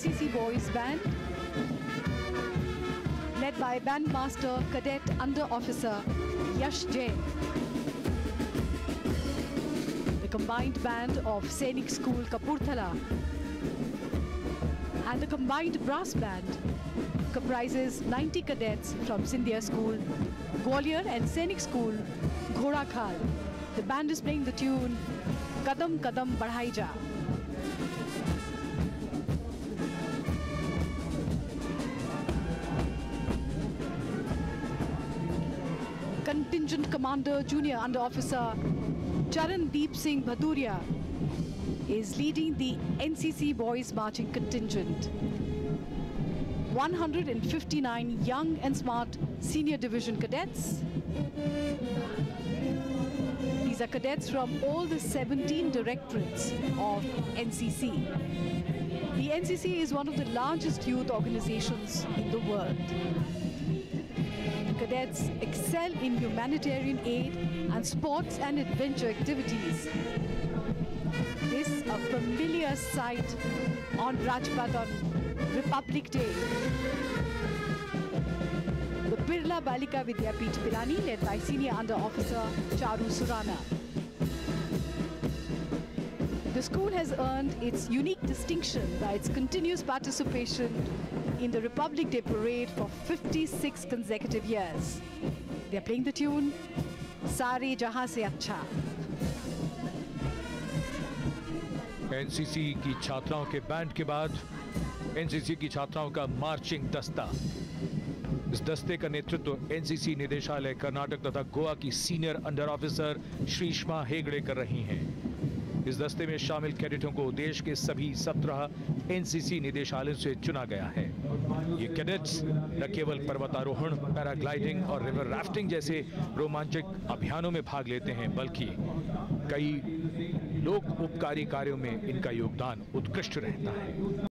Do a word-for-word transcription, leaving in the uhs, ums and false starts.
N C C Boys Band, led by Bandmaster Cadet Under Officer Yash Jain. The combined band of Sainik School Kapurthala and the combined brass band comprises ninety cadets from Sindhya School, Gwalior and Sainik School, Ghorakhal. The band is playing the tune Kadam Kadam Badhai Ja. Contingent Commander Junior Under Officer Charandeep Singh Bhaduria is leading the N C C Boys Marching Contingent. one hundred fifty-nine young and smart senior division cadets. These are cadets from all the seventeen directorates of N C C. The N C C is one of the largest youth organizations in the world. The cadets excel in humanitarian aid and sports and adventure activities. This is a familiar sight on Rajpath on Republic Day. The Birla Balika Vidyapeeth Pilani, led by Senior Under Officer Charu Surana. The school has earned its unique distinction by its continuous participation in the Republic Day Parade for fifty-six consecutive years. They are playing the tune Sare Jahan Se Acha. NCC की छात्राओं के band के बाद NCC की छात्राओं का marching दस्ता। इस दस्ते का नेतृत्व एनसीसी निदेशालय कर्नाटक तथा गोवा की senior under officer Shrishma Hegde कर रही हैं। इस दस्ते में शामिल कैडेटों को देश के सभी सत्रह एनसीसी निदेशालयों से चुना गया है। ये कैडेट्स न केवल पर्वतारोहण, पैराग्लाइडिंग और रिवर राफ्टिंग जैसे रोमांचक अभियानों में भाग लेते हैं, बल्कि कई लोक उपकारी कार्यों में इनका योगदान उत्कृष्ट रहता है।